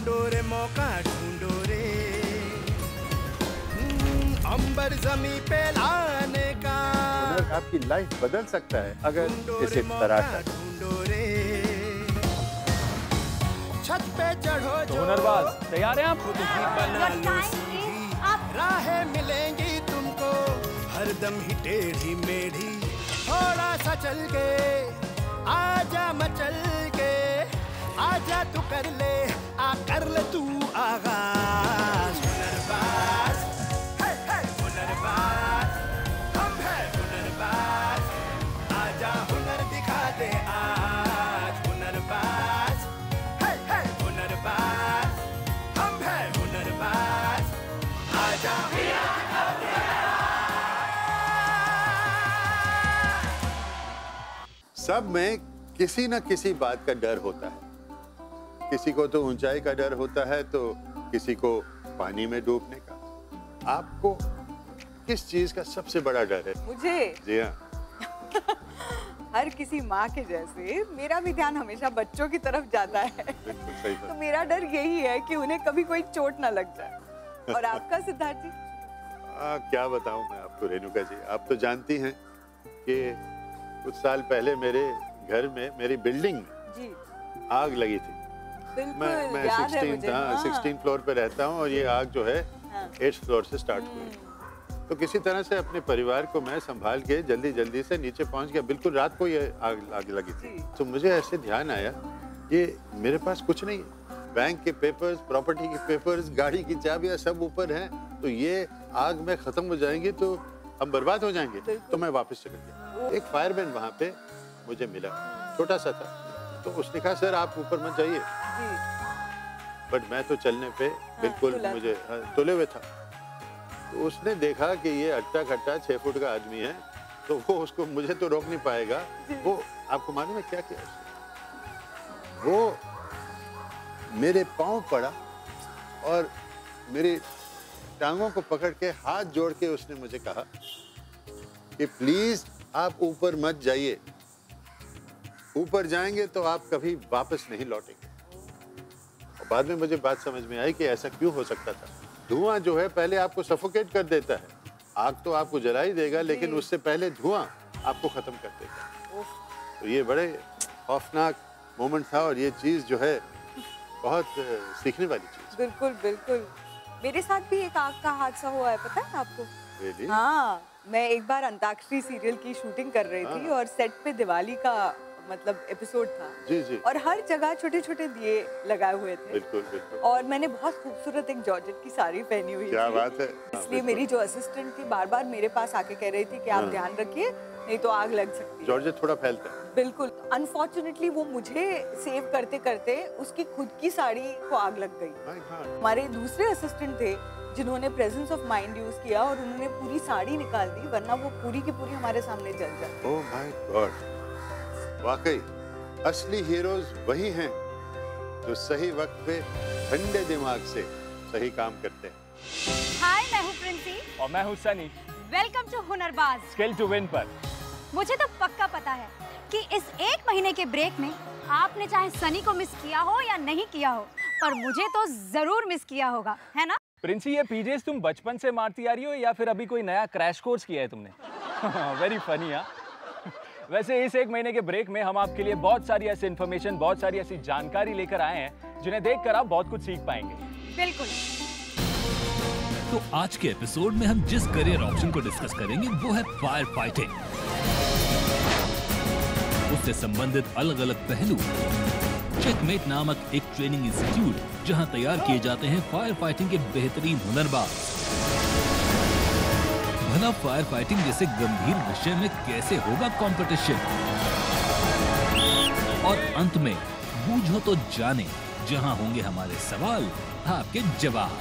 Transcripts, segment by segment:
ढूंढो रे मौका ढूंढो रे, अंबर जमी पे लाने का। आपकी लाइफ बदल सकता है अगर इसे तराशा। ढूंढो रे, छत पे चढ़ो जो। हुनरबाज तैयार हैं आप? बना लो सीधी, राहें मिलेंगी तुमको हरदम ही टेढ़ी मेढ़ी। थोड़ा सा चल के आजा मचल के, आजा तू कर ले तू आगाज। हुनरबाज, हुनरबाज, हम है हुनरबाज, आजा हुनर दिखा दे आज। हुनरबाज, हुनरबाज, हम है हुनरबाज, आजा हुनर दिखा दे आज। सब में किसी न किसी बात का डर होता है। किसी को तो ऊंचाई का डर होता है, तो किसी को पानी में डूबने का। आपको किस चीज का सबसे बड़ा डर है? मुझे? जी हाँ। हर किसी माँ के जैसे मेरा भी ध्यान हमेशा बच्चों की तरफ जाता है। बिल्कुल सही बात। तो मेरा डर यही है कि उन्हें कभी कोई चोट ना लग जाए। और आपका सिद्धार्थ जी? क्या बताऊं मैं आपको रेणुका जी, आप तो जानती हैं कि कुछ साल पहले मेरे घर में, मेरी बिल्डिंग में जी आग लगी थी। मैं 16 फ्लोर पे रहता हूँ और ये आग जो है 8th फ्लोर से स्टार्ट हुई। तो किसी तरह से अपने परिवार को मैं संभाल के जल्दी से नीचे पहुंच गया। बिल्कुल रात को ये आग लगी थी। तो मुझे ऐसे ध्यान आया कि मेरे पास कुछ नहीं है, बैंक के पेपर्स, प्रॉपर्टी के पेपर्स, गाड़ी की चाबियां सब ऊपर हैं। तो ये आग में खत्म हो जाएंगी तो हम बर्बाद हो जाएंगे। तो मैं वापस चल गया। एक फायरमैन वहाँ पे मुझे मिला, छोटा सा था। तो उसने कहा सर आप ऊपर मत जाइए। बट मैं तो चलने पे बिल्कुल मुझे तुले हुए था। तो उसने देखा कि ये अट्टा खट्टा 6 फुट का आदमी है, तो वो उसको, मुझे तो रोक नहीं पाएगा। वो आपको मालूम है क्या किया उसने? वो मेरे पांव पड़ा और मेरी टांगों को पकड़ के हाथ जोड़ के उसने मुझे कहा कि प्लीज आप ऊपर मत जाइए, ऊपर जाएंगे तो आप कभी वापस नहीं लौटेंगे। और बाद में मुझे बात समझ में आई कि ऐसा क्यों हो सकता था। धुआं जो है पहले आपको सफोकेट कर देता है। आग तो आपको जला ही देगा, लेकिन उससे पहले धुआं आपको खत्म कर देगा। तो ये बड़े खौफनाक मोमेंट था और ये चीज जो है बहुत सीखने वाली चीज। बिल्कुल बिल्कुल। मेरे साथ भी एक आग का हादसा हुआ है, पता है आपको? Really? हाँ, मैं एक बार अंताक्षरी सीरियल की शूटिंग कर रही थी और सेट पे दिवाली का मतलब एपिसोड था। जी जी। और हर जगह छोटे-छोटे दिए लगाए हुए थे। बिल्कुल बिल्कुल। और मैंने बहुत खूबसूरत एक जॉर्जेट की साड़ी पहनी हुई थी। क्या बात है। इसलिए मेरी जो असिस्टेंट थी बार-बार मेरे पास आके कह रही थी कि आप ध्यान रखिए, नहीं तो आग लग सकती है। जॉर्जेट थोड़ा फैलता है। बिल्कुल। अनफॉर्चुनेटली वो मुझे सेव करते करते उसकी खुद की साड़ी को आग लग गई। हमारे दूसरे असिस्टेंट थे जिन्होंने प्रेजेंस ऑफ माइंड यूज किया और उन्होंने पूरी साड़ी निकाल दी, वरना वो पूरी की पूरी हमारे सामने जल जाती। Oh my god. वाकई असली हीरोज वही हैं जो सही वक्त पे ठंडे दिमाग से सही काम करते हैं। हाय, मैं हूँ प्रिंसी और मैं हूँ Sunny. Welcome to Hunarbaaz skill to win पर। मुझे तो पक्का पता है कि इस 1 महीने के ब्रेक में आपने चाहे सनी को मिस किया हो या नहीं किया हो, पर मुझे तो जरूर मिस किया होगा, है ना? प्रिंसी, ये पीजेस तुम बचपन से मारती आ रही हो या फिर अभी कोई नया क्रैश कोर्स किया है तुमने? Very funny. हाँ, वैसे इस 1 महीने के ब्रेक में हम आपके लिए बहुत सारी ऐसी इन्फॉर्मेशन, बहुत सारी ऐसी जानकारी लेकर आए हैं जिन्हें देखकर आप बहुत कुछ सीख पाएंगे। बिल्कुल। तो आज के एपिसोड में हम जिस करियर ऑप्शन को डिस्कस करेंगे वो है फायर फाइटिंग। उससे संबंधित अलग अलग पहलू। चेकमेट नामक एक ट्रेनिंग इंस्टीट्यूट जहां तैयार किए जाते हैं फायर फाइटिंग के बेहतरीन हुनरबाज। भला फायर फाइटिंग जैसे गंभीर विषय में कैसे होगा कंपटीशन? और अंत में बूझो तो जाने, जहां होंगे हमारे सवाल आपके जवाब।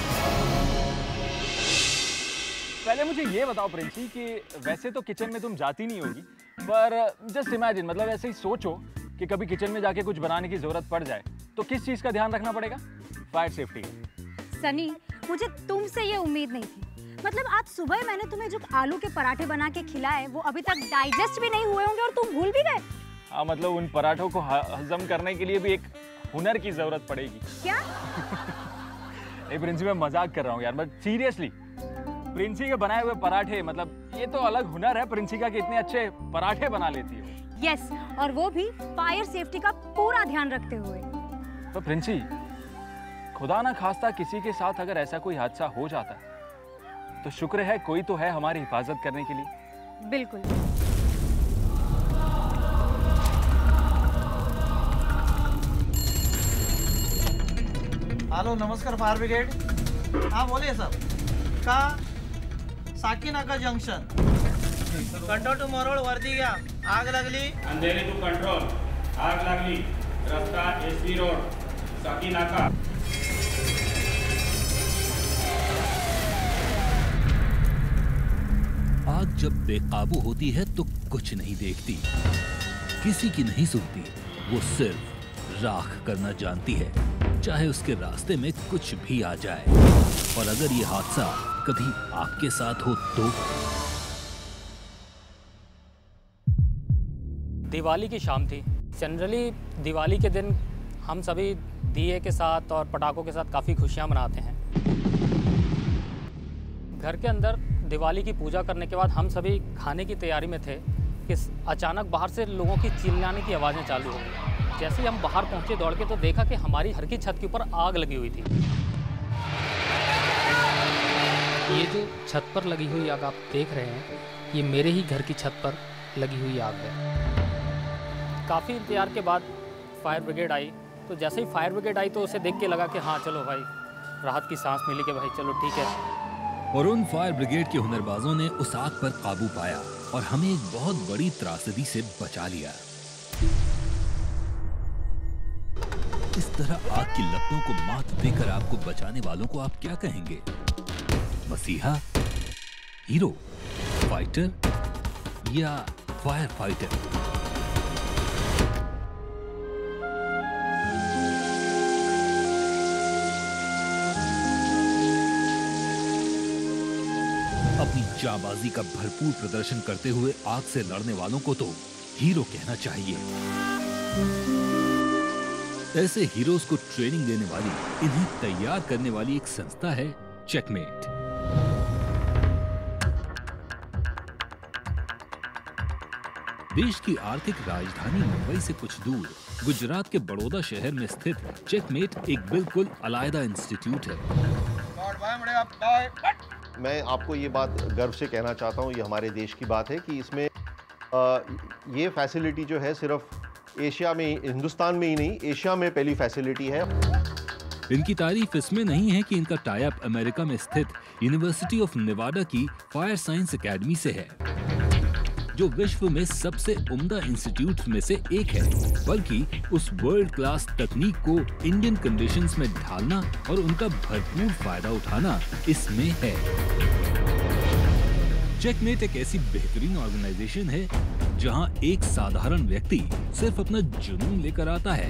पहले मुझे ये बताओ प्रिंसी कि वैसे तो किचन में तुम जाती नहीं होगी, पर जस्ट इमेजिन, मतलब ऐसे ही सोचो कि कभी किचन में जाके कुछ बनाने की जरूरत पड़ जाए तो किस चीज का ध्यान रखना पड़ेगा? Fire safety. सनी, मुझे तुमसे ये उम्मीद नहीं थी। मतलब आज सुबह मैंने तुम्हें जो आलू के पराठे बना के खिलाए वो अभी तक डाइजेस्ट भी नहीं हुए होंगे और तुम भूल भी गए। हाँ, मतलब उन पराठों को हजम करने के लिए भी एक हुनर की जरूरत पड़ेगी। क्या? नहीं प्रिंसी, मैं मजाक कर रहा हूँ यार, बट सीरियसली प्रिंसी के बनाए हुए पराठे, मतलब ये तो अलग हुनर है प्रिंसी का कि इतने अच्छे पराठे बना लेती है। यस, और वो भी फायर सेफ्टी का पूरा ध्यान रखते हुए। तो प्रिंसी, खुदा ना खास्ता किसी के साथ अगर ऐसा कोई हादसा हो जाता है तो शुक्र है कोई तो है हमारी हिफाजत करने के लिए। बिल्कुल। हेलो, नमस्कार फायर ब्रिगेड। हाँ बोलिए सर। का साकीनाका जंक्शन, कंट्रोल टू मोरोड वर्दी घ्या, आग लागली। अंधेरी टू कंट्रोल, आग लागली, रस्ता एसवी रोड, साकीनाका। आग जब बेकाबू होती है तो कुछ नहीं देखती, किसी की नहीं सुनती, वो सिर्फ राख करना जानती है, चाहे उसके रास्ते में कुछ भी आ जाए। और अगर ये हादसा कभी आपके साथ हो तो? दिवाली की शाम थी। जनरली दिवाली के दिन हम सभी दिए के साथ और पटाखों के साथ काफ़ी खुशियां मनाते हैं। घर के अंदर दिवाली की पूजा करने के बाद हम सभी खाने की तैयारी में थे कि अचानक बाहर से लोगों की चिल्लाने की आवाज़ें चालू हो गई। जैसे ही हम बाहर पहुंचे दौड़ के तो देखा कि हमारी घर की छत के ऊपर आग लगी हुई थी। ये जो छत पर लगी हुई आग आप देख रहे हैं, ये मेरे ही घर की छत पर लगी हुई आग है। काफ़ी इंतजार के बाद फायर ब्रिगेड आई, तो जैसे ही फायर ब्रिगेड आई तो उसे देख के लगा कि हाँ चलो भाई, राहत की सांस मिली कि भाई चलो ठीक है। और उन फायर ब्रिगेड के हुनरबाजों ने उस आग पर काबू पाया और हमें एक बहुत बड़ी त्रासदी से बचा लिया। इस तरह आग की लपटों को मात देकर आपको बचाने वालों को आप क्या कहेंगे? मसीहा, हीरो, फाइटर या फायर फाइटर? अपनी जाबाजी का भरपूर प्रदर्शन करते हुए आग से लड़ने वालों को तो हीरो कहना चाहिए। ऐसे हीरोज को ट्रेनिंग देने वाली, इन्हें तैयार करने वाली एक संस्था है चेकमेट। देश की आर्थिक राजधानी मुंबई से कुछ दूर गुजरात के बड़ौदा शहर में स्थित चेकमेट एक बिल्कुल अलग इंस्टीट्यूट है। मैं आपको ये बात गर्व से कहना चाहता हूँ, ये हमारे देश की बात है कि इसमें ये फैसिलिटी जो है सिर्फ एशिया में, हिंदुस्तान में ही नहीं, एशिया में पहली फैसिलिटी है। इनकी तारीफ इसमें नहीं है कि इनका टाई अप अमेरिका में स्थित यूनिवर्सिटी ऑफ नेवाडा की फायर साइंस एकेडमी से है, जो विश्व में सबसे उम्दा इंस्टीट्यूट में से एक है, बल्कि उस वर्ल्ड क्लास तकनीक को इंडियन कंडीशंस में ढालना और उनका भरपूर फायदा उठाना इसमें है। चेकमेट एक ऐसी बेहतरीन ऑर्गेनाइजेशन है जहां एक साधारण व्यक्ति सिर्फ अपना जुनून लेकर आता है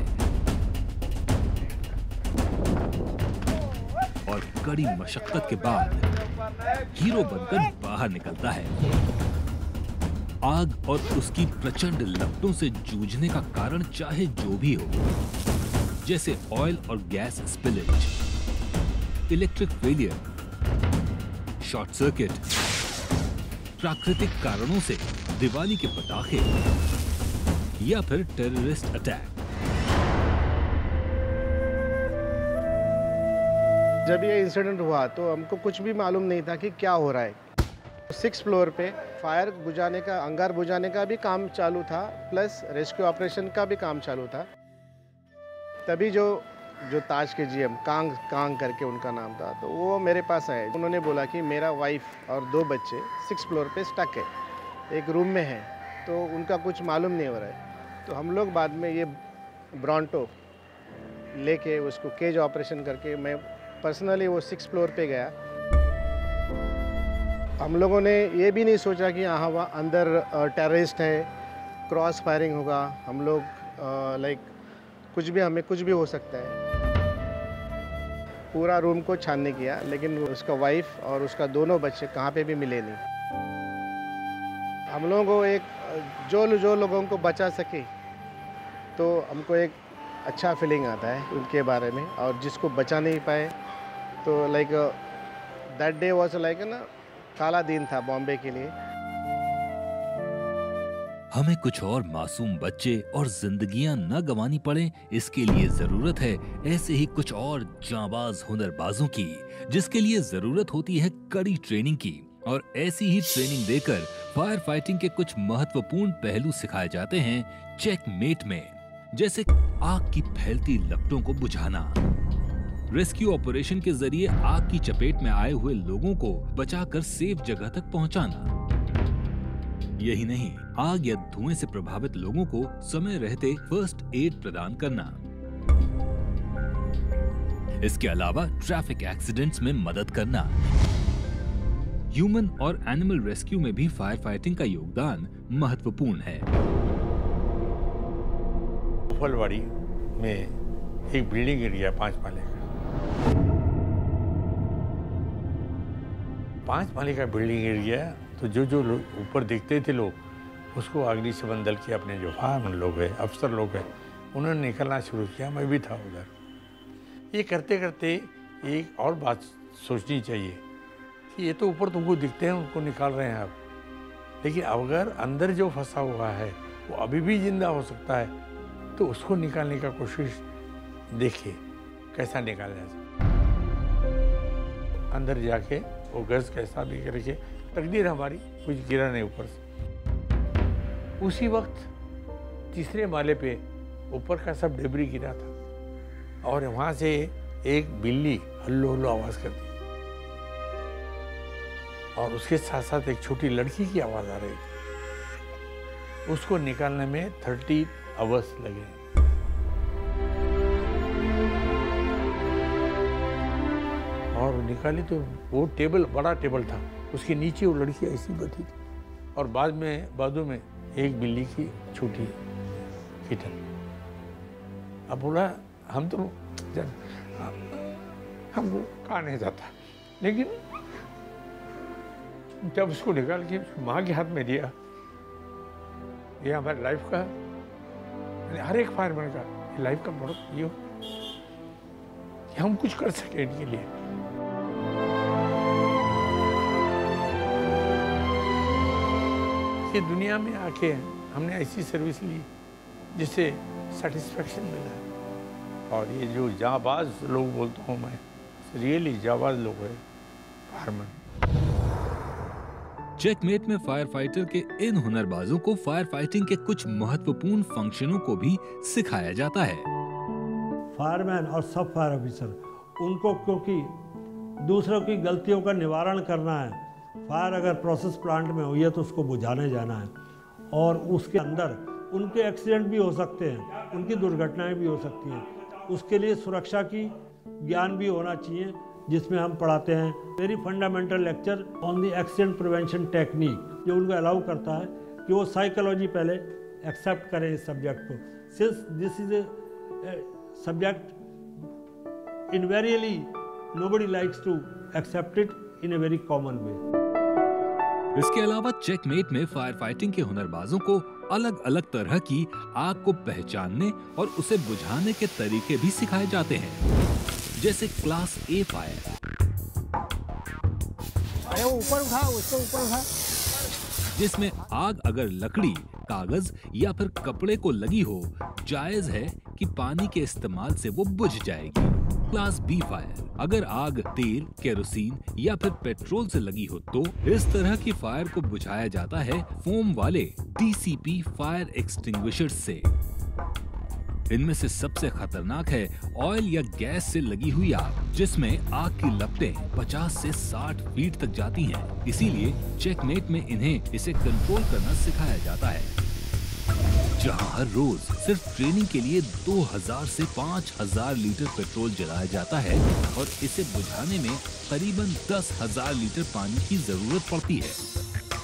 और कड़ी मशक्कत के बाद हीरो बनकर बाहर निकलता है। आग और उसकी प्रचंड लपटों से जूझने का कारण चाहे जो भी हो, जैसे ऑयल और gas spillage, electric failure, short circuit, प्राकृतिक कारणों से दिवाली के पटाखे या फिर टेररिस्ट अटैक। जब ये इंसिडेंट हुआ तो हमको कुछ भी मालूम नहीं था कि क्या हो रहा है। 6th फ्लोर पे फायर बुझाने का, अंगार बुझाने का भी काम चालू था, प्लस रेस्क्यू ऑपरेशन का भी काम चालू था। तभी जो ताज के जीएम कांग करके उनका नाम था, तो वो मेरे पास आए। उन्होंने बोला कि मेरा वाइफ और 2 बच्चे 6th फ्लोर पे स्टक है, एक रूम में है, तो उनका कुछ मालूम नहीं हो रहा है। तो हम लोग बाद में ये ब्रॉन्टो लेके उसको केज ऑपरेशन करके, मैं पर्सनली वो 6th फ्लोर पे गया। हम लोगों ने ये भी नहीं सोचा कि यहाँ वहाँ अंदर टेररिस्ट है, क्रॉस फायरिंग होगा, हम लोग हमें कुछ भी हो सकता है। पूरा रूम को छानने किया, लेकिन उसका वाइफ और उसका दोनों बच्चे कहाँ पे भी मिले नहीं। हम लोगों को जो लोगों को बचा सके, तो हमको एक अच्छा फीलिंग आता है उनके बारे में। और जिसको बचा नहीं पाए तो like that day was like ना काला दिन था बॉम्बे के लिए। हमें कुछ और मासूम बच्चे और जिंदगियां न गंवानी पड़े, इसके लिए जरूरत है ऐसे ही कुछ और जांबाज हुनरबाजों की, जिसके लिए जरूरत होती है कड़ी ट्रेनिंग की। और ऐसी ही ट्रेनिंग देकर फायर फाइटिंग के कुछ महत्वपूर्ण पहलू सिखाए जाते हैं चेकमेट में, जैसे आग की फैलती लपटों को बुझाना, रेस्क्यू ऑपरेशन के जरिए आग की चपेट में आए हुए लोगों को बचाकर सेफ जगह तक पहुंचाना। यही नहीं, आग या धुएं से प्रभावित लोगों को समय रहते फर्स्ट एड प्रदान करना। इसके अलावा ट्रैफिक एक्सीडेंट्स में मदद करना। ह्यूमन और एनिमल रेस्क्यू में भी फायर फाइटिंग का योगदान महत्वपूर्ण है। फलवाड़ी में एक बिल्डिंग गिर गया 5 माले का। 5 माले का बिल्डिंग गिर गया तो जो लोग ऊपर देखते थे लोग, उसको अग्निशमन दल के अपने जो फायरमैन लोग हैं, अफसर लोग हैं, उन्होंने निकलना शुरू किया। मैं भी था उधर। ये करते करते एक और बात सोचनी चाहिए कि ये तो ऊपर तुमको दिखते हैं, उनको निकाल रहे हैं आप, लेकिन अगर अंदर जो फंसा हुआ है वो अभी भी जिंदा हो सकता है, तो उसको निकालने का कोशिश देखिए कैसा निकाला जाए। अंदर जाके वो गज कैसा भी करके, तकदीर हमारी कुछ गिरा नहीं ऊपर से। उसी वक्त तीसरे माले पे ऊपर का सब डेबरी गिरा था और वहाँ से एक बिल्ली हल्लो हल्लो आवाज़ करती और उसके साथ साथ एक छोटी लड़की की आवाज़ आ रही थी। उसको निकालने में 30 आवर्स लगे। और निकाली तो वो टेबल, बड़ा टेबल था, उसके नीचे वो लड़की ऐसी बैठी थी और बाजू में एक बिल्ली की छोटी किटन। अब बोला हम तो हमको कहा नहीं जाता, लेकिन जब उसको निकाल के माँ के हाथ में दिया, ये हमारी लाइफ का, हर एक फायरमैन का लाइफ का बड़ा ये हो कि हम कुछ कर सके इनके लिए। ये दुनिया में आके हमने ऐसी सर्विस ली जिससे सेटिस्फेक्शन मिला। और ये जो जांबाज लोग बोलता हूँ मैं, रियली जांबाज लोग हैं फायरमैन। चेकमेट में फायर फाइटर के इन हुनरबाजों को फायर फाइटिंग के कुछ महत्वपूर्ण फंक्शनों को भी सिखाया जाता है। फायरमैन और सब फायर ऑफिसर, उनको क्योंकि दूसरों की गलतियों का निवारण करना है। फायर अगर प्रोसेस प्लांट में हुई है तो उसको बुझाने जाना है, और उसके अंदर उनके एक्सीडेंट भी हो सकते हैं, उनकी दुर्घटनाएं भी हो सकती हैं। उसके लिए सुरक्षा की ज्ञान भी होना चाहिए, जिसमें हम पढ़ाते हैं very fundamental lecture on the accident prevention technique, जो उनको अलाउ करता है कि वो साइकोलॉजी पहले एक्सेप्ट करें इस सब्जेक्ट को, since this is a subject invariably nobody likes to accept it in a very common way. इसके अलावा चेकमेट में फायर फाइटिंग के हुनरबाजों को अलग अलग तरह की आग को पहचानने और उसे बुझाने के तरीके भी सिखाए जाते हैं, जैसे क्लास ए फायर। अरे वो ऊपर उठा, उसको ऊपर उठा। जिसमें आग अगर लकड़ी, कागज या फिर कपड़े को लगी हो, जायज है कि पानी के इस्तेमाल से वो बुझ जाएगी। क्लास बी फायर, अगर आग तेल, केरोसिन या फिर पेट्रोल से लगी हो तो इस तरह की फायर को बुझाया जाता है फोम वाले DCP फायर एक्सटिंग्विशर से। इनमें से सबसे खतरनाक है ऑयल या गैस से लगी हुई आग, जिसमें आग की लपटें 50 से 60 फीट तक जाती हैं। इसीलिए चेकमेट में इन्हें इसे कंट्रोल करना सिखाया जाता है। जहां हर रोज सिर्फ ट्रेनिंग के लिए 2000 से 5000 लीटर पेट्रोल जलाया जाता है और इसे बुझाने में करीबन 10,000 लीटर पानी की जरूरत पड़ती है।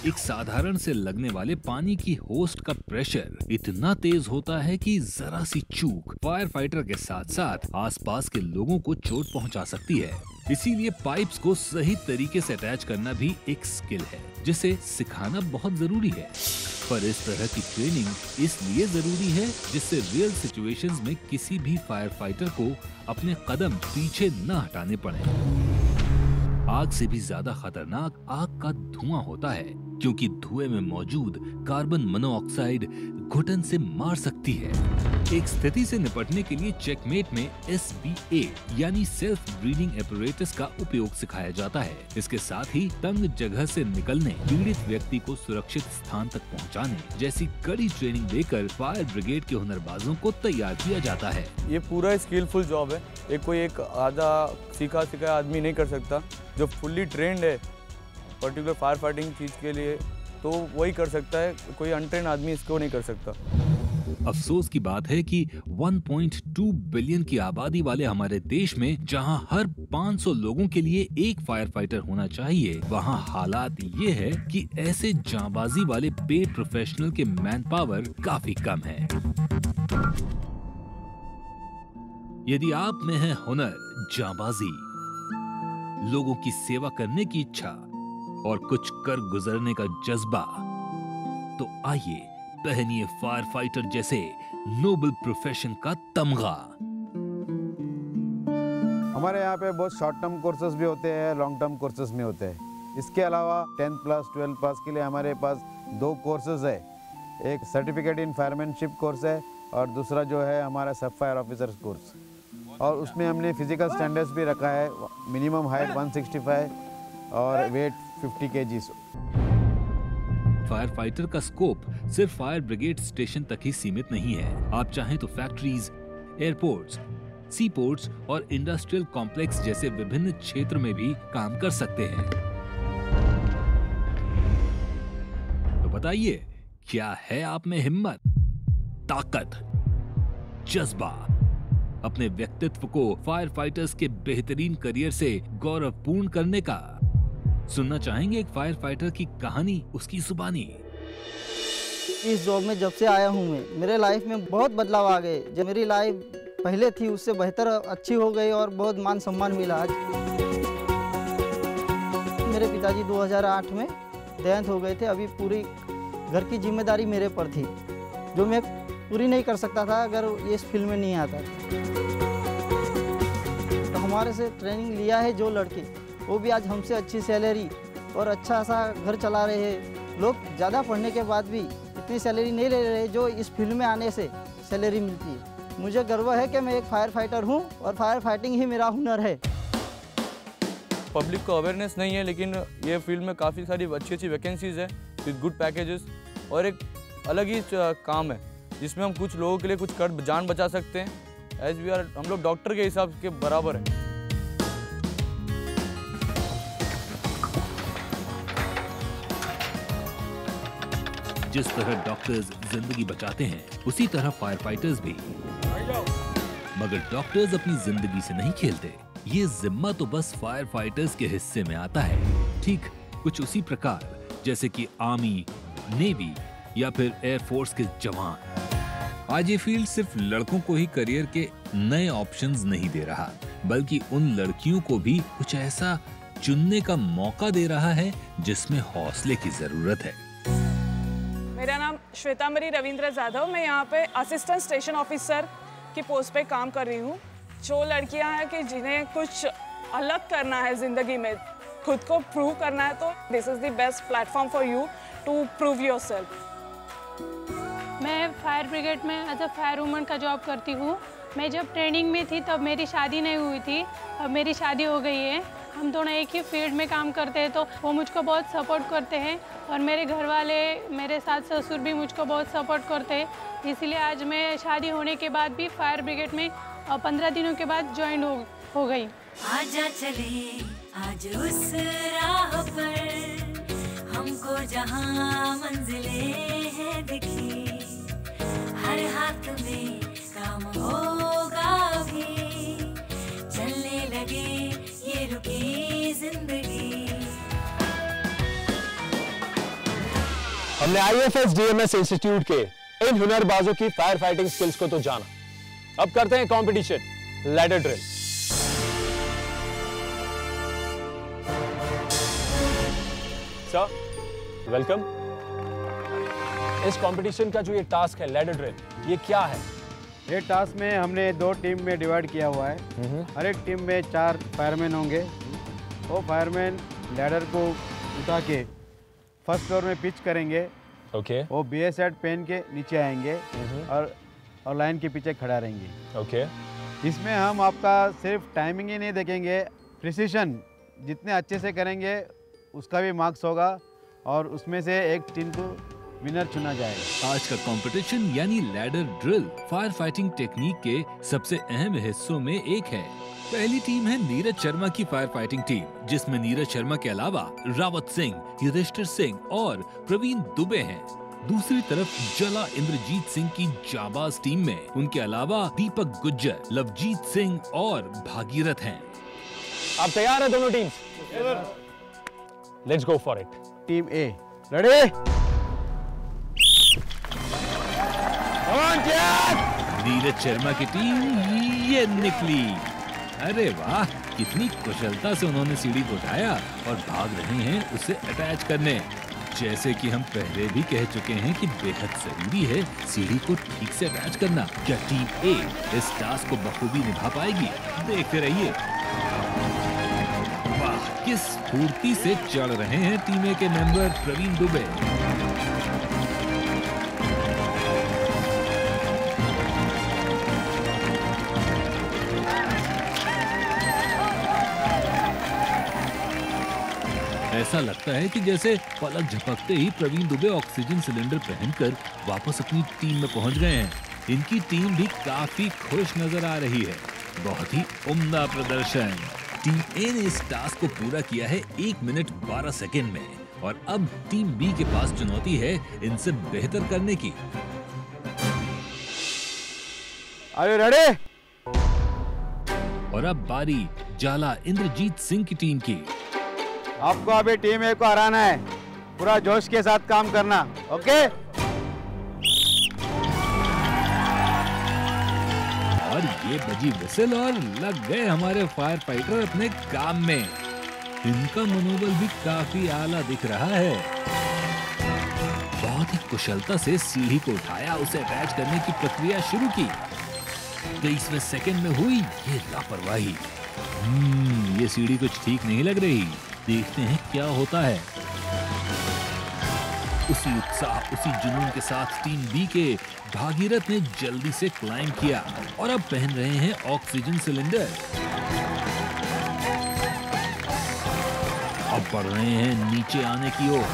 एक साधारण से लगने वाले पानी की होस्ट का प्रेशर इतना तेज होता है कि जरा सी चूक फायर फाइटर के साथ साथ आसपास के लोगों को चोट पहुंचा सकती है। इसीलिए पाइप्स को सही तरीके से अटैच करना भी एक स्किल है जिसे सिखाना बहुत जरूरी है। पर इस तरह की ट्रेनिंग इसलिए जरूरी है जिससे रियल सिचुएशंस में किसी भी फायर फाइटर को अपने कदम पीछे न हटाने पड़े। आग से भी ज्यादा खतरनाक आग का धुआं होता है, क्योंकि धुएं में मौजूद कार्बन मोनोऑक्साइड घुटन से मार सकती है। एक स्थिति से निपटने के लिए चेकमेट में SBA यानी सेल्फ ब्रीदिंग एपरेटस का उपयोग सिखाया जाता है। इसके साथ ही तंग जगह से निकलने, पीड़ित व्यक्ति को सुरक्षित स्थान तक पहुंचाने जैसी कड़ी ट्रेनिंग देकर फायर ब्रिगेड के हुनरबाजों को तैयार किया जाता है। ये पूरा स्किलफुल जॉब है। कोई आधा सीखा आदमी नहीं कर सकता। जो फुल्ली ट्रेंड है पर्टिकुलर फायर फाइटिंग चीज के लिए तो वही कर सकता है, कोई अनट्रेन आदमी इसको नहीं कर सकता। अफसोस की बात है कि 1.2 बिलियन की आबादी वाले हमारे देश में जहां हर 500 लोगों के लिए एक फायर फाइटर होना चाहिए, वहां हालात ये है कि ऐसे जांबाजी वाले पेड प्रोफेशनल के मैन पावर काफी कम है। यदि आप में है हुनर, जांबाजी, लोगों की सेवा करने की इच्छा और कुछ कर गुजरने का जज्बा, तो आइए पहनिए फायर फाइटर जैसे नोबल प्रोफेशन का तमगा। हमारे यहाँ पे बहुत शॉर्ट टर्म कोर्सेज भी होते हैं, लॉन्ग टर्म कोर्सेज में होते हैं। इसके अलावा 10th प्लस 12th पास के लिए हमारे पास 2 कोर्सेज है। एक सर्टिफिकेट इन फायरमैनशिप कोर्स है और दूसरा जो है हमारा सब फायर ऑफिसर्स कोर्स। और उसमें हमने फिजिकल स्टैंडर्ड्स भी रखा है, मिनिमम हाइट 165 और वेट 50 kg। फायर फाइटर का स्कोप सिर्फ फायर ब्रिगेड स्टेशन तक ही सीमित नहीं है। आप चाहें तो फैक्ट्रीज, एयरपोर्ट्स, सी पोर्ट्स और इंडस्ट्रियल कॉम्प्लेक्स जैसे विभिन्न क्षेत्र में भी काम कर सकते हैं। तो बताइए, क्या है आप में हिम्मत, ताकत, जज्बा अपने व्यक्तित्व को फायर फाइटर्स के बेहतरीन करियर से गौरवपूर्ण करने का? सुनना चाहेंगे एक फायर फाइटर की कहानी, उसकी जुबानी। इस जॉब में जब से आया हूँ मैं, मेरे लाइफ में बहुत बदलाव आ गए। जो मेरी लाइफ पहले थी उससे बेहतर अच्छी हो गई और बहुत मान सम्मान मिला। आज मेरे पिताजी 2008 में देहांत हो गए थे। अभी पूरी घर की जिम्मेदारी मेरे पर थी, जो मैं पूरी नहीं कर सकता था अगर ये इस फील्ड में नहीं आता। तो हमारे से ट्रेनिंग लिया है जो लड़के, वो भी आज हमसे अच्छी सैलरी और अच्छा सा घर चला रहे हैं। लोग ज़्यादा पढ़ने के बाद भी इतनी सैलरी नहीं ले रहे जो इस फील्ड में आने से सैलरी मिलती है। मुझे गर्व है कि मैं एक फायर फाइटर हूँ और फायर फाइटिंग ही मेरा हुनर है। पब्लिक को अवेयरनेस नहीं है, लेकिन ये फील्ड में काफ़ी सारी अच्छी वैकेंसीज है विद गुड पैकेजेस और एक अलग ही काम है जिसमें हम कुछ लोगों के लिए कुछ कर जान बचा सकते हैं। एज वी आर, हम लोग डॉक्टर के हिसाब के बराबर हैं। जिस तरह डॉक्टर्स जिंदगी बचाते हैं, उसी तरह फायर फाइटर्स भी। मगर डॉक्टर्स अपनी जिंदगी से नहीं खेलते। ये जिम्मा तो बस फायर फाइटर्स के हिस्से में आता है। ठीक कुछ उसी प्रकार जैसे कि आर्मी, नेवी या फिर एयरफोर्स के जवान। आज ये फील्ड सिर्फ लड़कों को ही करियर के नए ऑप्शंस नहीं दे रहा, बल्कि उन लड़कियों को भी कुछ ऐसा चुनने का मौका दे रहा है जिसमें हौसले की जरूरत है। मेरा नाम श्वेतांबरी रविंद्र जाधव, मैं यहाँ पे असिस्टेंट स्टेशन ऑफिसर की पोस्ट पे काम कर रही हूँ। जो लड़कियाँ हैं कि जिन्हें कुछ अलग करना है ज़िंदगी में, खुद को प्रूव करना है, तो this is the best platform for you to prove yourself. मैं फायर ब्रिगेड में एज अ फायर वूमन का जॉब करती हूँ। मैं जब ट्रेनिंग में थी तब मेरी शादी नहीं हुई थी, अब मेरी शादी हो गई है। हम दोनों एक ही फील्ड में काम करते हैं, तो वो मुझको बहुत सपोर्ट करते हैं और मेरे घर वाले, मेरे सास ससुर भी मुझको बहुत सपोर्ट करते हैं। इसीलिए आज मैं शादी होने के बाद भी फायर ब्रिगेड में 15 दिनों के बाद ज्वाइन हो गई। आजा चले आज उस राह पर, हमको जहाँ मंजिलें हैं दिखी, हर हाथ में काम होगा भी, चलने लगे ये रुकी जिंदगी। हमने IFS DMS इंस्टीट्यूट के इन हुनरबाजों की फायर फाइटिंग स्किल्स को तो जाना, अब करते हैं competition ladder drill. Sir welcome. इस कंपटीशन का जो ये टास्क है लैडर ड्रिल, ये क्या है? ये टास्क में हमने 2 टीम में डिवाइड किया हुआ है। हर एक टीम में 4 फायरमैन होंगे। वो फायरमैन लैडर को उठा के फर्स्ट फ्लोर में पिच करेंगे। ओके। वो BS हैट पहन के नीचे आएंगे और लाइन के पीछे खड़ा रहेंगे। ओके। इसमें हम आपका सिर्फ टाइमिंग ही नहीं देखेंगे, प्रिसीशन जितने अच्छे से करेंगे उसका भी मार्क्स होगा और उसमें से एक टीम को विनर चुना जाएगा। आज का कंपटीशन यानी ladder drill fire fighting technique के सबसे अहम हिस्सों में एक है। पहली टीम है नीरज शर्मा की फायर फाइटिंग टीम, जिसमें नीरज शर्मा के अलावा रावत सिंह, युधिष्ठिर सिंह और प्रवीण दुबे हैं। दूसरी तरफ जला इंद्रजीत सिंह की जाबाज टीम में उनके अलावा दीपक गुज्जर, लवजीत सिंह और भागीरथ हैं। आप तैयार है दोनों teams? Let's go for it. Team A ready? Neeraj Sharma की टीम ये निकली। अरे वाह, कितनी कुशलता से उन्होंने सीढ़ी को उठाया और भाग रहे हैं उसे अटैच करने। जैसे कि हम पहले भी कह चुके हैं कि बेहद जरूरी है सीढ़ी को ठीक से अटैच करना। क्या टीम ए इस टास्क को बखूबी निभा पाएगी? देखते रहिए। वाह, किस फुर्ती से चढ़ रहे हैं टीम ए के मेंबर प्रवीण दुबे। ऐसा लगता है कि जैसे पलक झपकते ही प्रवीण दुबे ऑक्सीजन सिलेंडर पहनकर वापस अपनी टीम में पहुंच गए हैं। इनकी टीम भी काफी खुश नजर आ रही है। बहुत ही उम्दा प्रदर्शन। टीम ए ने इस टास्क को पूरा किया है 1 मिनट 12 सेकेंड में और अब टीम बी के पास चुनौती है इनसे बेहतर करने की। Are you ready? और अब बारी जाला इंद्रजीत सिंह की टीम की। आपको अभी टीम ए को हराना है, पूरा जोश के साथ काम करना। ओके? और ये बजी विसल और लग गए हमारे फायर फाइटर अपने काम में। इनका मनोबल भी काफी आला दिख रहा है। बहुत ही कुशलता से सीढ़ी को उठाया, उसे अटैच करने की प्रक्रिया शुरू की। 23वें सेकंड में हुई ये लापरवाही। ये सीढ़ी कुछ ठीक नहीं लग रही। देखते हैं क्या होता है। उसी उत्साह, उसी जुनून के साथ टीम बी के भागीरथ ने जल्दी से क्लाइंब किया और अब पहन रहे हैं ऑक्सीजन सिलेंडर। अब बढ़ रहे हैं नीचे आने की ओर।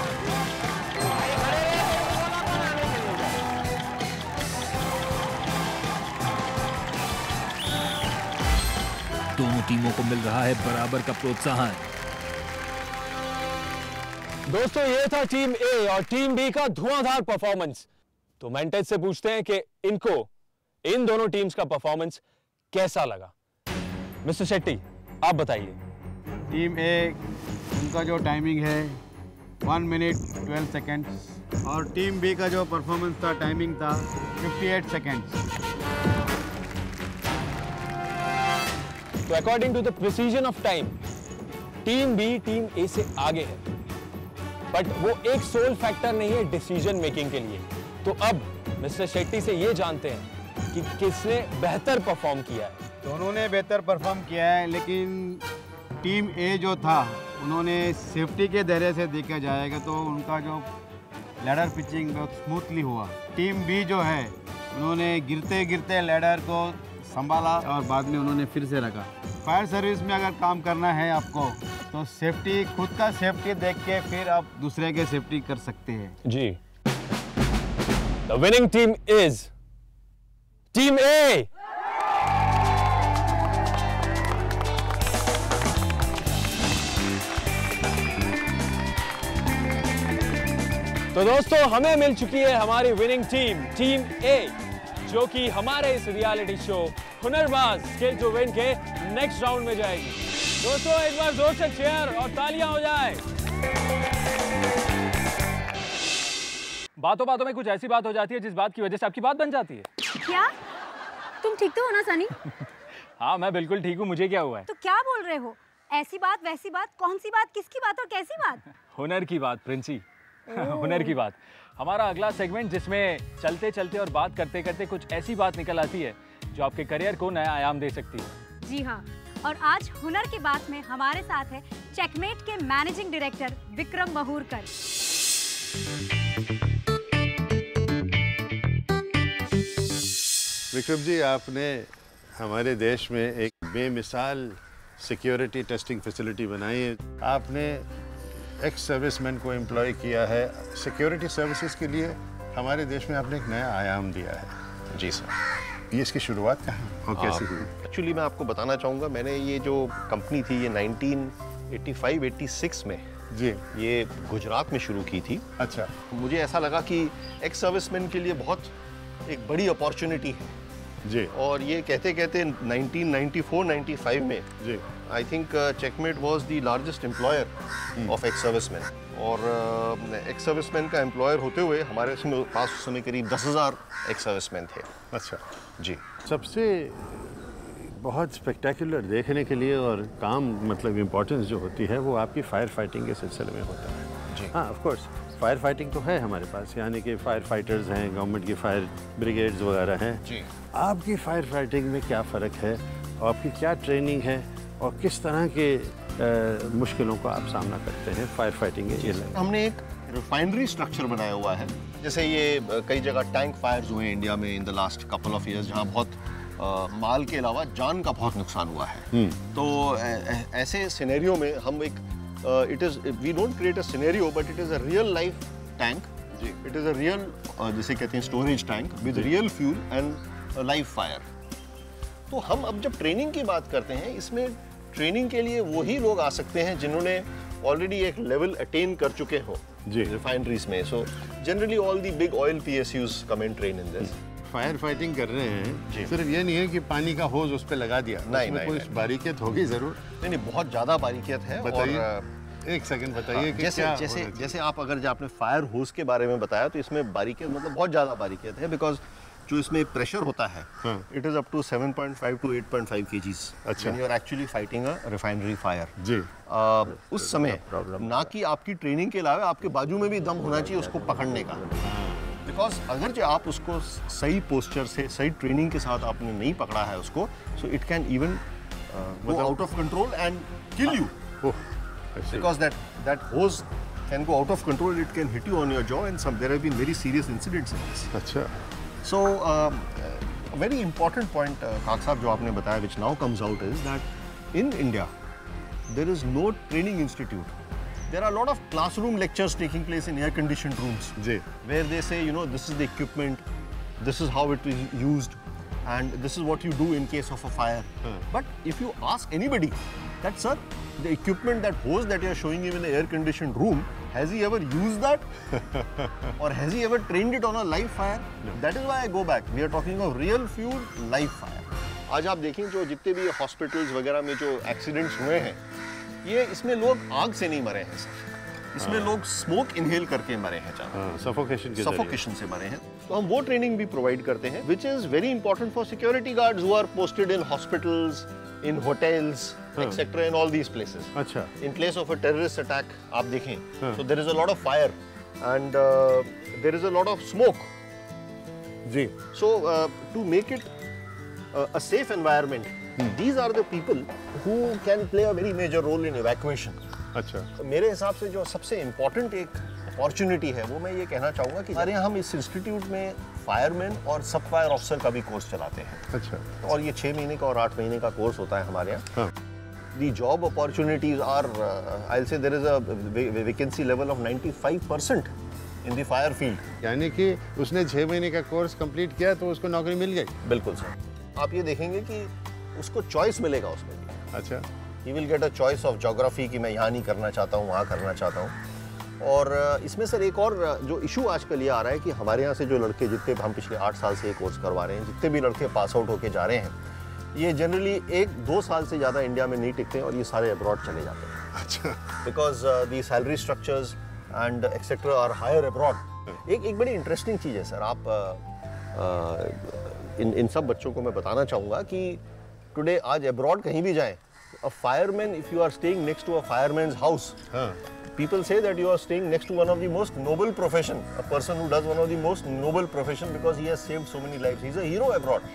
दोनों टीमों को मिल रहा है बराबर का प्रोत्साहन। दोस्तों, ये था टीम ए और टीम बी का धुआंधार परफॉर्मेंस। तो मेंटेज से पूछते हैं कि इनको इन दोनों टीम्स का परफॉर्मेंस कैसा लगा। मिस्टर शेट्टी, आप बताइए। टीम ए उनका जो टाइमिंग है 1 मिनट 12 सेकेंड्स और टीम बी का जो परफॉर्मेंस था, टाइमिंग था 58 सेकेंड्स। तो according to the precision of time, team B team A से आगे है, बट वो एक सोल फैक्टर नहीं है डिसीजन मेकिंग के लिए। तो अब मिस्टर शेट्टी से ये जानते हैं कि किसने बेहतर परफॉर्म किया है। दोनों ने बेहतर परफॉर्म किया है, लेकिन टीम ए जो था उन्होंने सेफ्टी के दायरे से देखा जाएगा तो उनका जो लैडर पिचिंग बहुत स्मूथली हुआ। टीम बी जो है उन्होंने गिरते गिरते लैडर को संभाला और बाद में उन्होंने फिर से रखा। फायर सर्विस में अगर काम करना है आपको तो सेफ्टी, खुद का सेफ्टी देख के फिर आप दूसरे के सेफ्टी कर सकते हैं। जी। The winning team is team A. तो दोस्तों, हमें मिल चुकी है हमारी विनिंग टीम ए, जो कि हमारे इस रियलिटी शो हुनरबाज स्किल टू विन के नेक्स्ट राउंड में जाएगी। दोस्तों, एक बार जोर से चेयर और तालियां हो जाए। बातों बातों में कुछ ऐसी बात हो जाती है जिस बात की वजह से आपकी बात बन जाती है। क्या? तुम ठीक तो हो ना सनी? हाँ मैं बिल्कुल ठीक हूँ, मुझे क्या हुआ है? तो क्या बोल रहे हो? ऐसी बात वैसी बात, कौन सी बात, किसकी बात और कैसी बात? हुनर की बात प्रिंसी। हुनर की बात। हमारा अगला सेगमेंट जिसमें चलते चलते और बात करते करते कुछ ऐसी बात निकल आती है जो आपके करियर को नया आयाम दे सकती है। जी हाँ, और आज हुनर की बात में हमारे साथ है चेकमेट के मैनेजिंग डायरेक्टर विक्रम महूरकर। विक्रम जी, आपने हमारे देश में एक बेमिसाल सिक्योरिटी टेस्टिंग फैसिलिटी बनाई है। आपने एक्स सर्विसमैन को एम्प्लॉय किया है सिक्योरिटी सर्विसेज के लिए। हमारे देश में आपने एक नया आयाम दिया है। जी सर। ये इसकी शुरुआत कहाँ और कैसे हुई? एक्चुअली मैं आपको बताना चाहूँगा, मैंने ये जो कंपनी थी ये 1985-86 में जी ये गुजरात में शुरू की थी। अच्छा। मुझे ऐसा लगा कि एक्स सर्विसमैन के लिए बहुत एक बड़ी अपॉर्चुनिटी है जी। और ये कहते कहते 1994-95 में जी I think Checkmate was the largest employer of ex servicemen. और एक्स सर्विसमैन का एम्प्लॉयर होते हुए हमारे पास उस समय करीब 10,000 एक्स सर्विसमैन थे। अच्छा जी। सबसे बहुत स्पेक्टेकुलर देखने के लिए और काम मतलब इम्पोर्टेंस जो होती है वो आपकी फायर फाइटिंग के सिलसिले में होता है। जी हाँ, ऑफ कोर्स फायर फाइटिंग तो है हमारे पास, यानी कि फायर फाइटर्स हैं, गवर्नमेंट की फायर ब्रिगेड्स वगैरह हैं। जी। आपकी फायर फाइटिंग में क्या फ़र्क है और आपकी क्या ट्रेनिंग है और किस तरह के मुश्किलों का आप सामना करते हैं फायर फाइटिंग के लिए? हमने एक रिफाइनरी स्ट्रक्चर बनाया हुआ है। जैसे ये कई जगह टैंक फायर्स हुए इंडिया में in the last couple of years, जहाँ बहुत माल के अलावा जान का बहुत नुकसान हुआ है। तो ऐसे सिनेरियो में हम एक it is we don't create a scenario but it is a real life tank. It is a real जिसे कहते हैं storage tank with real fuel and live fire. तो हम अब जब ट्रेनिंग की बात करते हैं, इसमें ट्रेनिंग के लिए वही लोग आ सकते हैं जिन्होंने ऑलरेडी एक लेवल अटेन कर चुके हो रिफाइनरीज में। So generally all the big oil PSUs come and train in this. Fire fighting कर रहे हैं, सिर्फ ये नहीं है कि पानी का होज उस पर लगा दिया। नहीं, कोई बारीकियत होगी जरूर। नहीं, बहुत ज्यादा बारीकियत है। बताइए, एक सेकंड बताइए कि जैसे आप अगर आपने फायर होज के बारे में बताया तो इसमें बारीकियत मतलब बहुत ज्यादा बारीकियत है, बिकॉज जो इसमें प्रेशर होता है it is up to 7.5 to 8.5 kgs। अच्छा। When you are actually fighting a refinery fire. जी। उस समय ना कि आपकी ट्रेनिंग के अलावा आपके बाजू में भी दम होना चाहिए उसको पकड़ने का। बिकॉज अगर जो आप उसको सही पोस्चर से सही ट्रेनिंग के साथ आपने नहीं पकड़ा है उसको, so it can even go out of control and kill you. Because that hose can go out of control, it can hit you on your jaw and some there have been very serious incidents in this. अच्छा। So, a very important point, Kak Sahab, जो आपने बताया, which now comes out is that in India, there is no training institute. There are a lot of classroom lectures taking place in air-conditioned rooms, where they say, you know, this is the equipment, this is how it is used, and this is what you do in case of a fire. But if you ask anybody that, sir, the equipment, that hose that you are showing him in an air-conditioned room, has he ever used that? Or has he ever trained it on a live fire? No. That is why I go back. We are talking of real fuel, live fire. आज आप देखें जो जितने भी hospitals वगैरह में जो accidents हुए हैं, ये इसमें लोग आग से नहीं मरे हैं सर, इसमें लोग स्मोक इनहेल करके मरे हैं, सफोकेशन से मरे हैं। तो हम वो ट्रेनिंग भी प्रोवाइड करते हैं, which is very important for security guards who are posted in hospitals, in hotels, etc. in all these places. अच्छा। In place of a terrorist attack, आप देखें, so there is a lot of fire and there is a lot of smoke. Ji. So to make it a safe environment, these are the people who can play a very major role in evacuation. अच्छा। मेरे हिसाब से जो सबसे important एक opportunity है वो मैं ये कहना चाहूँगा कि हमारे यहाँ हम इस इंस्टीट्यूट में फायरमैन और सब फायर ऑफिसर का भी कोर्स चलाते हैं। अच्छा। और ये 6 महीने का और 8 महीने का कोर्स होता है हमारे यहाँ। The job opportunities are, I'll say there is a vacancy level of 95% in the fire field. यानी कि उसने 6 महीने का कोर्स कंप्लीट किया तो उसको नौकरी मिल गई? बिल्कुल सर। आप ये देखेंगे कि उसको चॉइस मिलेगा उसमें भी। अच्छा। He will get a choice of geography कि मैं यहाँ नहीं करना चाहता हूँ, वहाँ करना चाहता हूँ। और इसमें सर एक और जो इशू आजकल ये आ रहा है कि हमारे यहाँ से जो लड़के जितने हम पिछले 8 साल से ये कोर्स करवा रहे हैं, जितने भी लड़के पास आउट होके जा रहे हैं, ये जनरली 1-2 साल से ज़्यादा इंडिया में नहीं टिकते और ये सारे अब्रॉड चले जाते हैं। अच्छा। Because the salary structures and etcetera are higher abroad एक बड़ी इंटरेस्टिंग चीज़ है सर, आप इन सब बच्चों को मैं बताना चाहूँगा कि टुडे आज अब्रॉड कहीं भी जाएं, a fireman, if you are staying next to a fireman's house, people say that you are staying next to one of the most noble profession, a person who does one of the most noble profession because he has saved so many lives. He is a hero abroad.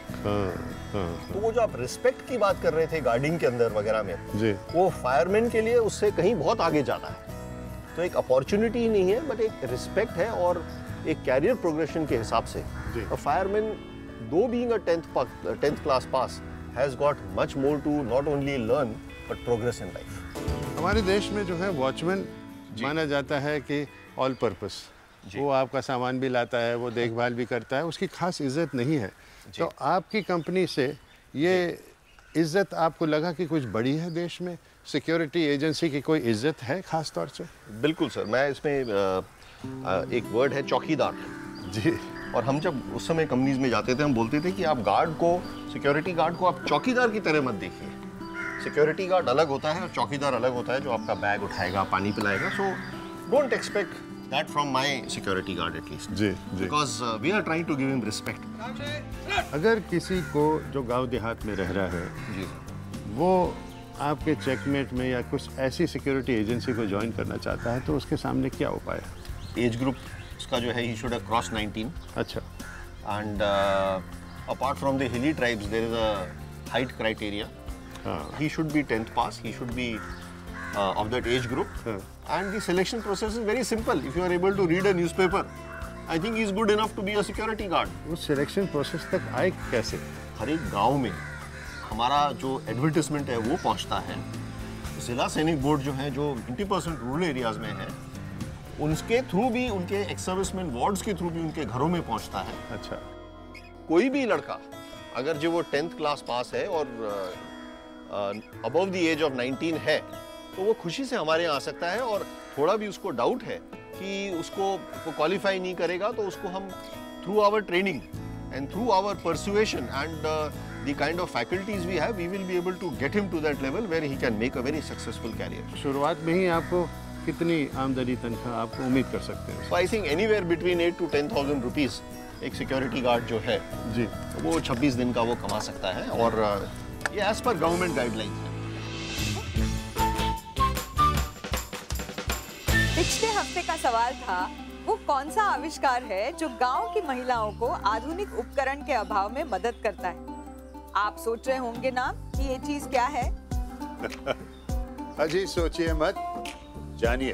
तो वो जो आप respect की बात कर रहे थे guarding के अंदर वगैरह में जी, वो फायरमैन के लिए उससे कहीं बहुत आगे जाता है। तो एक अपॉर्चुनिटी ही नहीं है, बट एक रिस्पेक्ट है और एक कैरियर प्रोग्रेशन के हिसाब से fireman, though being a 10th class pass, has got much more to not only learn but progress in life. हमारे देश में जो है वॉचमैन माना जाता है कि ऑल पर्पस, वो आपका सामान भी लाता है, वो देखभाल भी करता है, उसकी खास इज्जत नहीं है। तो आपकी कंपनी से ये इज्जत आपको लगा कि कुछ बड़ी है देश में, सिक्योरिटी एजेंसी की कोई इज्जत है खास तौर से? बिल्कुल सर, मैं इसमें एक वर्ड है चौकीदार जी, और हम जब उस समय कंपनीज में जाते थे हम बोलते थे कि आप गार्ड को, सिक्योरिटी गार्ड को आप चौकीदार की तरह मत देखिए। सिक्योरिटी गार्ड अलग होता है और चौकीदार अलग होता है जो आपका बैग उठाएगा, पानी पिलाएगा। So don't expect that from my security guard at least जी, because we are trying to give him respect. अगर किसी को जो गांव देहात में रह रहा है जी, वो आपके चेकमेट में या कुछ ऐसी सिक्योरिटी एजेंसी को ज्वाइन करना चाहता है तो उसके सामने क्या उपाय है? एज ग्रुप उसका जो है, ही शुड हैव क्रॉस 19। अच्छा। And apart from the hilly tribes there is a height criteria. He should be 10th pass, he should be of that age group, and the selection process is very simple. If you are able to read a newspaper, I think he is good enough to be a security guard. उस selection process तक आए कैसे? हर एक गांव में हमारा जो advertisement है वो पहुंचता है। जिला सैनिक बोर्ड जो है, जो 90% रूरल एरियाज में है, उनके थ्रू भी, उनके एक्स सर्विसमैन वार्ड्स के थ्रू भी उनके घरों में पहुंचता है। अच्छा। कोई भी लड़का अगर जो वो 10th क्लास पास है और अबव द एज ऑफ 19 है तो वो खुशी से हमारे यहाँ आ सकता है, और थोड़ा भी उसको डाउट है कि उसको वो क्वालिफाई नहीं करेगा तो उसको हम through our training and through our persuasion and the kind of faculties we have, we will be able to get him to that level where he can make a very successful career. शुरुआत में ही आपको कितनी आमदनी तनख्वाह आपको उम्मीद कर सकते हैं? So I think anywhere between 8 to 10,000 rupees एक सिक्योरिटी गार्ड जो है जी, वो 26 दिन का वो कमा सकता है, और ये एज पर गवर्नमेंट गाइडलाइंस है। पिछले हफ्ते का सवाल था, वो कौन सा आविष्कार है जो गांव की महिलाओं को आधुनिक उपकरण के अभाव में मदद करता है? आप सोच रहे होंगे ना कि ये चीज क्या है? अजी सोचिए मत, जानिए।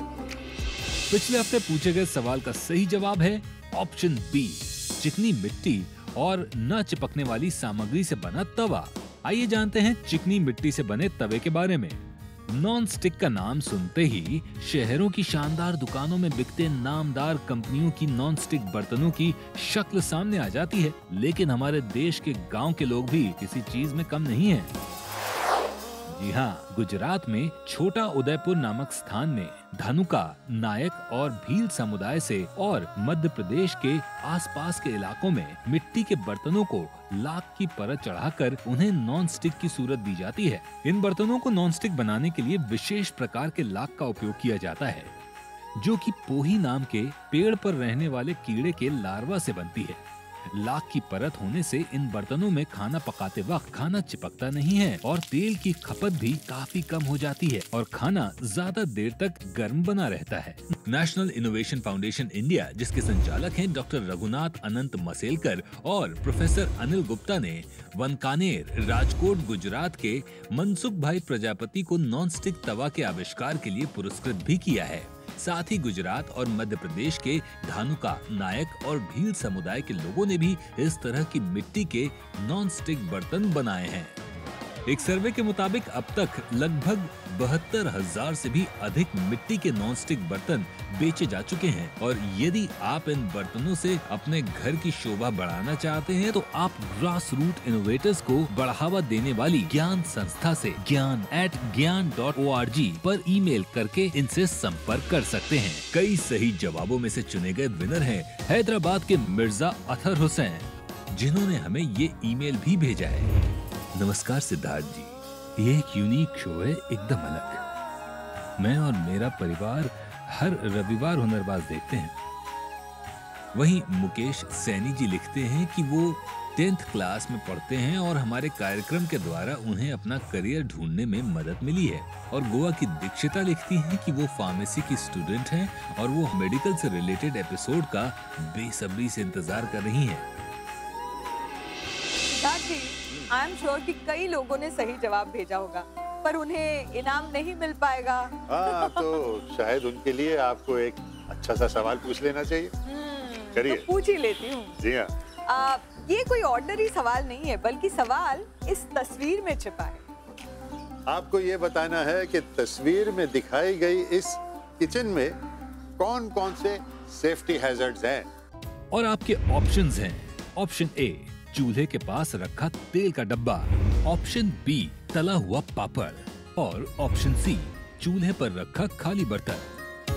पिछले हफ्ते पूछे गए सवाल का सही जवाब है ऑप्शन बी, चिकनी मिट्टी और न चिपकने वाली सामग्री से बना तवा। आइए जानते हैं चिकनी मिट्टी से बने तवे के बारे में। नॉन स्टिक का नाम सुनते ही शहरों की शानदार दुकानों में बिकते नामदार कंपनियों की नॉन स्टिक बर्तनों की शक्ल सामने आ जाती है, लेकिन हमारे देश के गांव के लोग भी किसी चीज में कम नहीं हैं। जी हाँ, गुजरात में छोटा उदयपुर नामक स्थान में धानुका, नायक और भील समुदाय से और मध्य प्रदेश के आसपास के इलाकों में मिट्टी के बर्तनों को लाख की परत चढ़ाकर उन्हें नॉन स्टिक की सूरत दी जाती है। इन बर्तनों को नॉन स्टिक बनाने के लिए विशेष प्रकार के लाख का उपयोग किया जाता है, जो कि पोही नाम के पेड़ पर रहने वाले कीड़े के लार्वा से बनती है। लाख की परत होने से इन बर्तनों में खाना पकाते वक्त खाना चिपकता नहीं है और तेल की खपत भी काफी कम हो जाती है और खाना ज्यादा देर तक गर्म बना रहता है। नेशनल इनोवेशन फाउंडेशन इंडिया, जिसके संचालक हैं डॉक्टर रघुनाथ अनंत मसेलकर और प्रोफेसर अनिल गुप्ता ने वनकानेर, राजकोट, गुजरात के मनसुख भाई प्रजापति को नॉन स्टिक तवा के आविष्कार के लिए पुरस्कृत भी किया है। साथ ही गुजरात और मध्य प्रदेश के धानुका, नायक और भील समुदाय के लोगों ने भी इस तरह की मिट्टी के नॉन स्टिक बर्तन बनाए हैं। एक सर्वे के मुताबिक अब तक लगभग 72,000 से भी अधिक मिट्टी के नॉन स्टिक बर्तन बेचे जा चुके हैं और यदि आप इन बर्तनों से अपने घर की शोभा बढ़ाना चाहते हैं तो आप ग्रास रूट इनोवेटर्स को बढ़ावा देने वाली ज्ञान संस्था से gyan@gyan.org पर ईमेल करके इनसे संपर्क कर सकते हैं। कई सही जवाबों में से चुने गए विनर हैं हैदराबाद के मिर्जा अतहर हुसैन, जिन्होंने हमें ये ईमेल भी भेजा है। नमस्कार सिद्धार्थ जी, ये एक यूनिक शो है, एकदम अलग। मैं और मेरा परिवार हर रविवार हुनरबाज देखते हैं। वहीं मुकेश सैनी जी लिखते हैं कि वो 10th क्लास में पढ़ते हैं और हमारे कार्यक्रम के द्वारा उन्हें अपना करियर ढूंढने में मदद मिली है। और गोवा की दीक्षिता लिखती हैं कि वो फार्मेसी की स्टूडेंट हैं और वो मेडिकल से रिलेटेड एपिसोड का बेसब्री से इंतजार कर रही हैं। आई एम श्योर कि कई लोगों ने सही जवाब भेजा होगा, पर उन्हें इनाम नहीं मिल पाएगा। हाँ, तो शायद उनके लिए आपको एक अच्छा सा सवाल पूछ लेना चाहिए। करिए। तो पूछ ही लेती हूँ। जी हाँ। ये कोई ऑर्डिनरी सवाल नहीं है, बल्कि सवाल इस तस्वीर में छिपा है। आपको ये बताना है कि तस्वीर में दिखाई गई इस किचन में कौन कौन से सेफ्टी हैजर्ड्स हैं। और आपके ऑप्शंस हैं। ऑप्शन ए, चूल्हे के पास रखा तेल का डब्बा। ऑप्शन बी, तला हुआ पापड़। और ऑप्शन सी, चूल्हे पर रखा खाली बर्तन।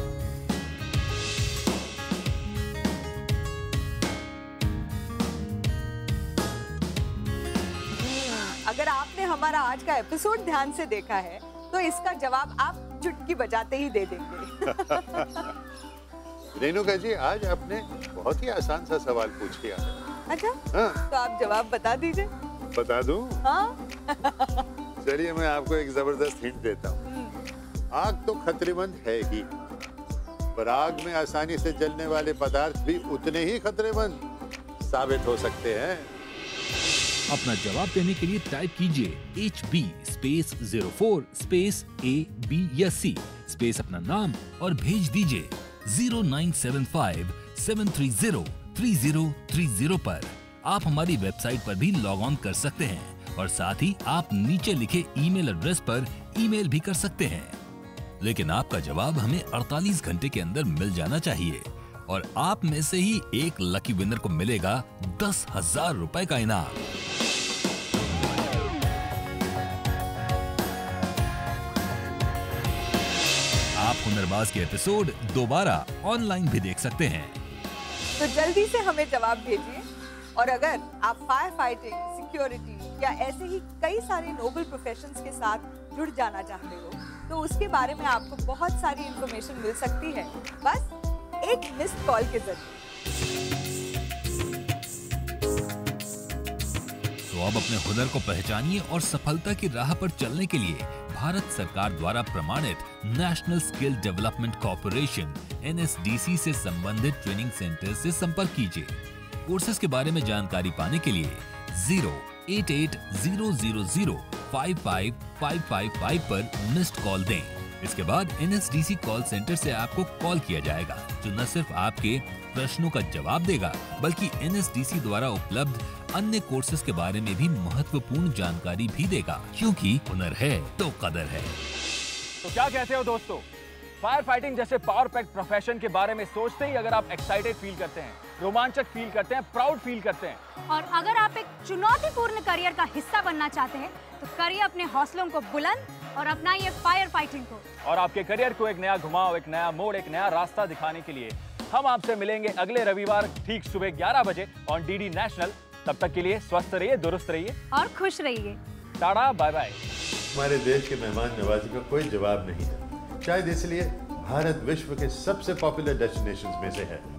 अगर आपने हमारा आज का एपिसोड ध्यान से देखा है तो इसका जवाब आप चुटकी बजाते ही दे देंगे। रेणुका जी, आज आपने बहुत ही आसान सा सवाल पूछ लिया है। अच्छा? हाँ। तो आप जवाब बता दीजिए। बता दूं? हाँ। चलिए, मैं आपको एक जबरदस्त हिंट देता हूँ। आग तो खतरेमंद है ही, पर आग में आसानी से जलने वाले पदार्थ भी उतने ही खतरेमंद साबित हो सकते हैं। अपना जवाब देने के लिए टाइप कीजिए HB space 04 space A B या C स्पेस अपना नाम और भेज दीजिए 0975 730 3030 पर। आप हमारी वेबसाइट पर भी लॉग ऑन कर सकते हैं और साथ ही आप नीचे लिखे ईमेल एड्रेस पर ईमेल भी कर सकते हैं। लेकिन आपका जवाब हमें 48 घंटे के अंदर मिल जाना चाहिए और आप में से ही एक लकी विनर को मिलेगा 10,000 रुपए का इनाम। आप हुनरबाज के एपिसोड दोबारा ऑनलाइन भी देख सकते हैं। तो जल्दी से हमें जवाब भेजिए। और अगर आप फायर फाइटिंग, सिक्योरिटी या ऐसे ही कई सारे नोबल प्रोफेशंस के साथ जुड़ जाना चाहते हो तो उसके बारे में आपको बहुत सारी इंफॉर्मेशन मिल सकती है, बस एक मिस्ड कॉल के जरिए। तो अब अपने हुनर को पहचानिए और सफलता की राह पर चलने के लिए भारत सरकार द्वारा प्रमाणित national skill development corporation NSDC से संबंधित ट्रेनिंग सेंटर से संपर्क कीजिए। कोर्सेज के बारे में जानकारी पाने के लिए 08800055555 पर मिस्ड कॉल दें। इसके बाद NSDC कॉल सेंटर से आपको कॉल किया जाएगा, जो न सिर्फ आपके प्रश्नों का जवाब देगा बल्कि NSDC द्वारा उपलब्ध अन्य कोर्सेज के बारे में भी महत्वपूर्ण जानकारी भी देगा, क्योंकि हुनर है तो कदर है। तो क्या कहते हो दोस्तों, फायर फाइटिंग जैसे पावर पैक्ड प्रोफेशन के बारे में सोचते ही अगर आप एक्साइटेड फील करते हैं, रोमांचक फील करते हैं, प्राउड फील करते हैं, और अगर आप एक चुनौतीपूर्ण करियर का हिस्सा बनना चाहते हैं तो करिए अपने हौसलों को बुलंद और अपनाइए फायर फाइटिंग को। और आपके करियर को एक नया घुमाव, एक नया मोड़, एक नया रास्ता दिखाने के लिए हम आपसे मिलेंगे अगले रविवार ठीक सुबह 11 बजे ऑन DD नेशनल। तब तक के लिए स्वस्थ रहिए, दुरुस्त रहिए और खुश रहिए। Tata, bye bye. हमारे देश के मेहमान नवाजी का कोई जवाब नहीं है, शायद इसलिए भारत विश्व के सबसे पॉपुलर डेस्टिनेशंस में से है।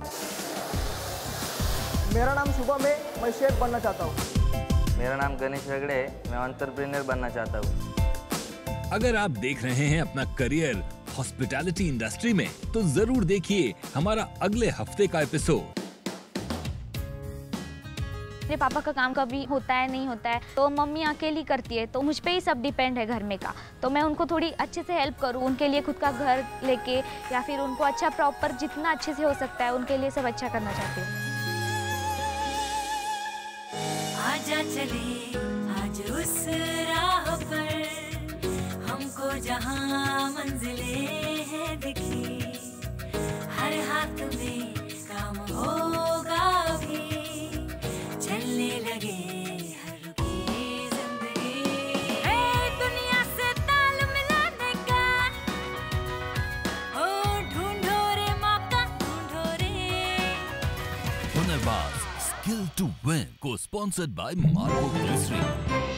मेरा नाम शुभम है, मैं शेफ बनना चाहता हूँ। मेरा नाम गणेश हेगड़े है, मैं एंटरप्रेन्योर बनना चाहता हूँ। अगर आप देख रहे हैं अपना करियर हॉस्पिटैलिटी इंडस्ट्री में, तो जरूर देखिए हमारा अगले हफ्ते का एपिसोड। मेरे पापा का काम कभी होता है नहीं होता है, तो मम्मी अकेली करती है, तो मुझ पे ही सब डिपेंड है घर में का। तो मैं उनको थोड़ी अच्छे से हेल्प करूँ, उनके लिए खुद का घर लेके या फिर उनको अच्छा प्रॉपर जितना अच्छे से हो सकता है उनके लिए सब अच्छा करना चाहती हूँ। आजा चले आज उस राह पर, हमको जहाँ मंजिलें हैं दिखी, हर हाथ में काम होगा भी, चलने लगे हर रुकी जिंदगी। दुनिया से ताल मिलाने का, ओ ढूंढो रे मौका, ढूंढो रे। हुनरबाज स्किल टू विन को स्पॉन्सर्ड बाय Mahurkar।